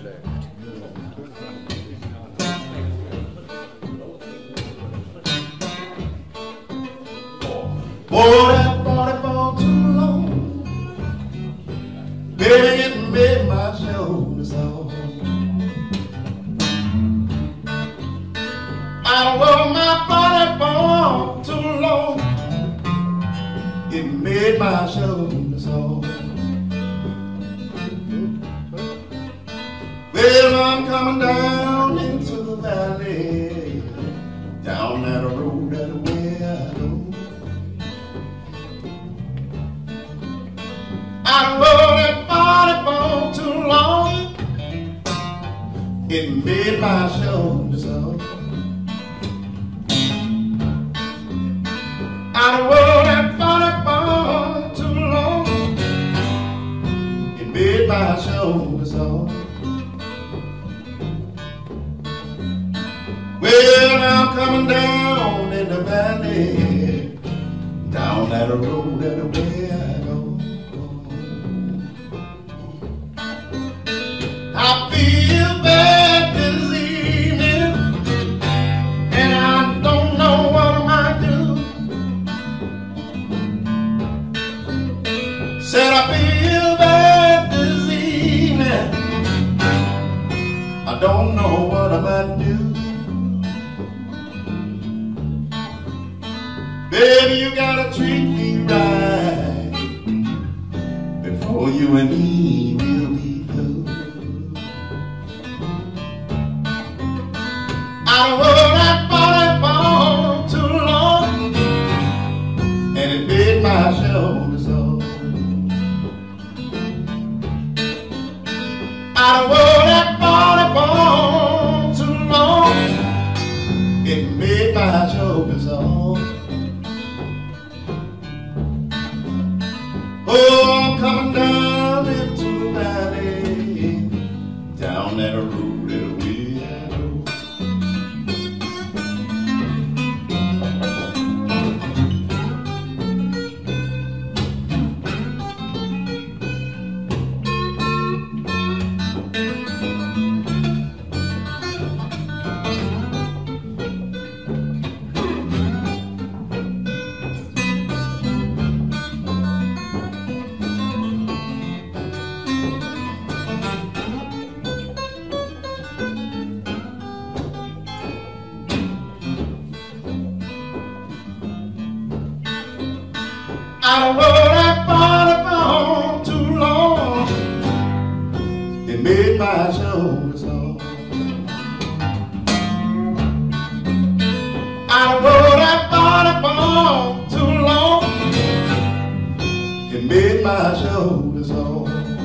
Oh, that 44 too long. Baby, it made my shoulders sore. I wore my 44 too long. It made my shoulders sore. Well, I'm coming down into the valley, down that road that way I go. I rode that 44 too long. It made my shoulders sore. I rode that 44 too long. It made my shoulders sore. Well, I'm coming down in the valley, down that road that way I go. I feel bad this evening, and I don't know what I might do. Said I feel bad this evening, I don't know what I might do. Baby, you gotta treat me right before you and me will be through. I rode that 44 too long, and it made my shoulders sore. I rode that 44 too long, it made my shoulders sore. Oh, I'm coming down into the valley, down that road that way I go. I rode that 44 too long. It made my shoulders sore. I rode that 44 too long. It made my shoulders sore.